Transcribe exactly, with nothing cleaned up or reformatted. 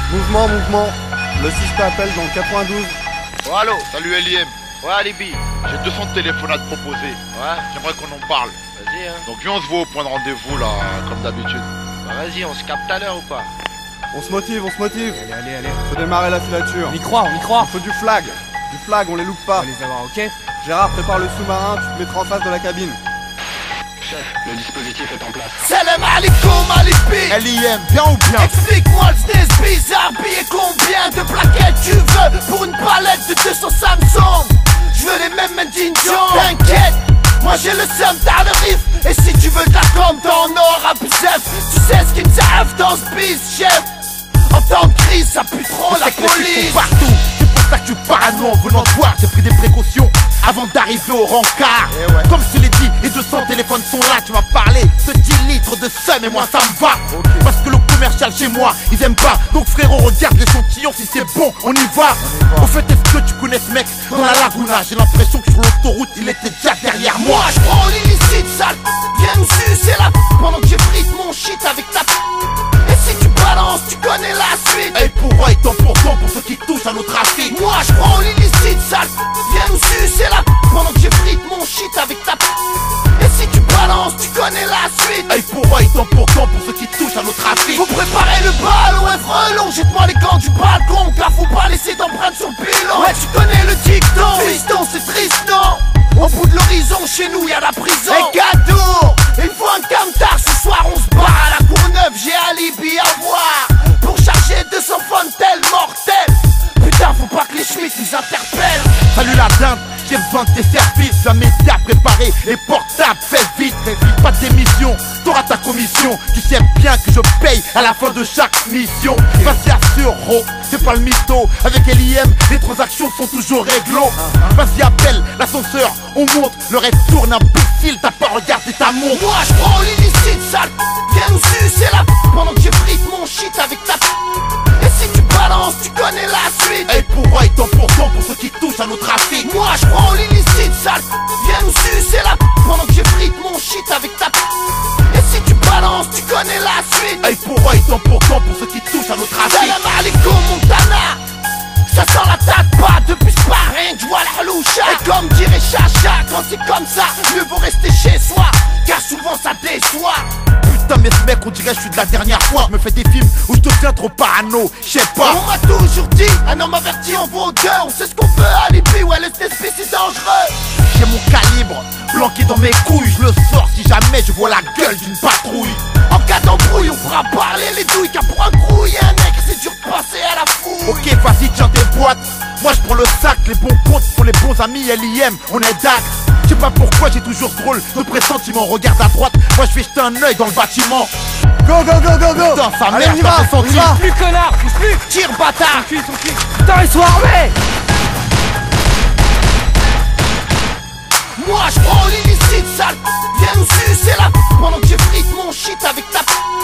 Mouvement, mouvement. Le suspect appelle dans le quatre-vingt-douze. Oh allô, salut L I M. Ouais Alibi, j'ai deux cents téléphones à te proposer. Ouais, j'aimerais qu'on en parle. Vas-y hein. Donc viens, on se voit au point de rendez-vous là, comme d'habitude. Bah vas-y, on se capte tout à l'heure ou pas? On se motive, on se motive. Allez, allez, allez. Faut démarrer la filature. On y croit, on y croit. Il faut du flag. Du flag, on les loupe On pas. va les avoir, ok? Gérard, prépare le sous-marin, tu te mettras en face de la cabine. Chef, le dispositif est en place. Salam alaikum Alibi. L I M, bien ou bien? Explique-moi le snez bizarre, billet combien de plaquettes tu veux pour une palette de deux cents Samsung? Je veux les mêmes made in John. T'inquiète, moi j'ai le seum, t'as le riff. Et si tu veux de la com, t'en auras plus zef. Tu sais ce qui me serve dans ce biz, chef. En temps de crise, ça pue trop la police. Partout, c'est pour ça que tu parano en venant te voir. J'ai pris des précautions avant d'arriver au rencard. Eh ouais. Comme je te l'ai dit, les deux cents téléphones sont là. Tu m'as parlé de dix litres de seum et moi ça me va. Okay. Parce que le commercial chez moi, ils aiment pas. Donc frérot, regarde l'échantillon, si c'est bon, on y va. Au fait, est-ce que tu connais ce mec dans la Laguna? J'ai l'impression que sur l'autoroute, il était déjà derrière moi. Moi je prends l'illicite sale. Viens nous sucer la p- pendant que j'ai frite mon shit avec ta p- Et si tu balances, tu connais la suite. Et pour eux, et tant pour tant pour ceux qui touchent à nos trafics. Moi je prends l'illicite sale. Viens nous sucer la p- pendant que j'ai frite mon shit avec ta p- Et si tu balances, tu connais la suite. Et pour eux, et tant pour tant pour ceux qui touchent à nos trafics. Faut préparer le ballon, ouais frelon. Jette-moi les gants du balcon, car faut pas laisser d'empreinte sur le pilon. Ouais, tu connais le dicton. Fiston, c'est triste, non? Au bout de l'horizon, chez nous, y'a la prison. Et cadeau, il faut un camtar. Ce soir, on se barre à la Courneuve. J'ai alibi à voir pour charger deux cents fontaines mortelles. Putain, faut pas que les Schmitt nous interpellent. Salut la dinde, j'ai besoin de tes services. Un média préparé, les portables, fais vite, fais vite. Pas de démission, t'auras ta commission. Tu sais bien que je paye à la fin de chaque mission. Vas-y assure, oh, c'est pas le mytho. Avec L I M, les transactions sont toujours réglo. Vas-y appelle l'ascenseur, on monte. Le reste tourne, imbécile, t'as pas regardé ta montre. Moi je prends l'illicite sale. Viens nous sucer la p- pendant que j'ai frite mon shit avec ta p- Et si tu balances, tu connais la suite. Et pour eux, et tant pour tant pour ceux qui touchent à nos trafics. Moi je prends l'illicite sale. Viens nous sucer la p- pendant que j'ai frite mon shit avec ta p- Et si tu balances, tu connais la suite. Et pour eux, et tant pour tant pour ceux qui touchent à nos trafics. Salam alaikum Montana. Ça sent la tête pas depuis ce parrain, je vois la haloucha. Et comme dirait Chacha, quand c'est comme ça, mieux vaut rester chez soi, car souvent ça déçoit. Putain mais ce mec on dirait que je suis de la dernière fois. Je me fais des films où je deviens trop parano. Je sais pas. On m'a toujours dit, un homme averti en vaut deux. On sait ce qu'on peut, alibi, ouais le S P c'est dangereux. J'ai mon calibre planqué dans mes couilles. Je le sors si jamais je vois la gueule d'une patrouille. En cas d'embrouille, on fera parler les douilles, car pour un grouille, un mec, c'est dur de passer à la fouille. Ok vas-y tiens tes boîtes. Moi je prends le sac, les bons comptes pour les bons amis L I M, on est dax. Je sais pas pourquoi j'ai toujours ce drôle de pressentiment. Regarde à droite, moi je vais jeter un œil dans le bâtiment. Go, go, go, go, go. Putain sa Allez, mère, on y t'as va, on ressenti. y va. Plus connard, pousse plus. Tire bâtard. Son cul, son cul. Putain, ils sont armés. Moi je prends l'illicite sale. Viens nous sucer la p- pendant que j'ai frite mon shit avec ta p-